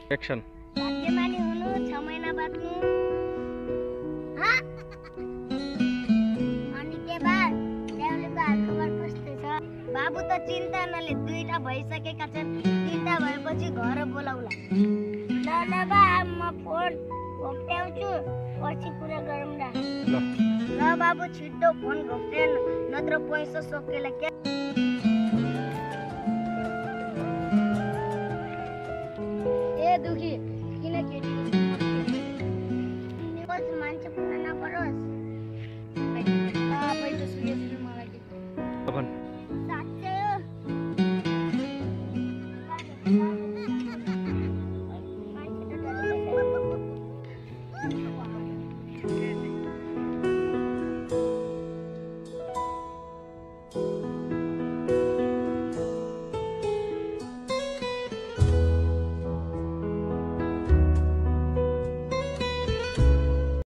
Action भाग्यमानी हुनु 6 महिना बाँच्नु अनि के बाद ल्याउलेको हालखबर कस्तो छ? बाबु त चिन्ता नले, 2टा भइसकेका छन्। 3टा भएपछि घर बोलाउला। ल बा, म फोन घोप्ट्याउँछु, पछि कुरा गरौँला। ल बाबु छिट्टो फोन घोप्ट्याउनु, नत्र पैसा सकिएला।